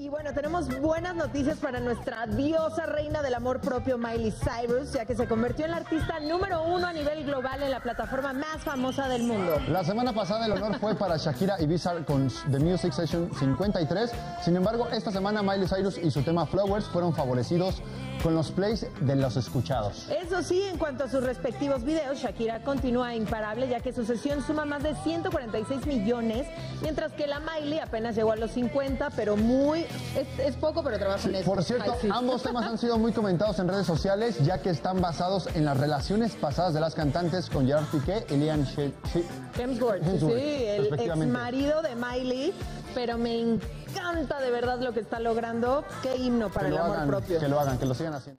Y bueno, tenemos buenas noticias para nuestra diosa reina del amor propio, Miley Cyrus, ya que se convirtió en la artista número 1 a nivel global en la plataforma más famosa del mundo. La semana pasada el honor fue para Shakira y Bizarre con The Music Session 53. Sin embargo, esta semana Miley Cyrus y su tema Flowers fueron favorecidos con los plays de los escuchados. Eso sí, en cuanto a sus respectivos videos, Shakira continúa imparable, ya que su sesión suma más de 146 millones, mientras que la Miley apenas llegó a los 50, pero es poco, pero trabaja en eso. Por cierto, ambos temas han sido muy comentados en redes sociales, ya que están basados en las relaciones pasadas de las cantantes con Gerard Piqué y Liam Hemsworth, sí, el ex marido de Miley, pero me encanta de verdad lo que está logrando. Qué himno para el amor propio. Que lo hagan, que lo sigan haciendo.